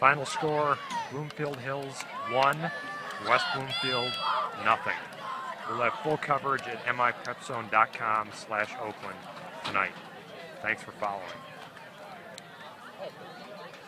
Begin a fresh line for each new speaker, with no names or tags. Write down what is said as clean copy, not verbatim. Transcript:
Final score, Bloomfield Hills 1, West Bloomfield nothing. We'll have full coverage at miprepzone.com/Oakland tonight. Thanks for following.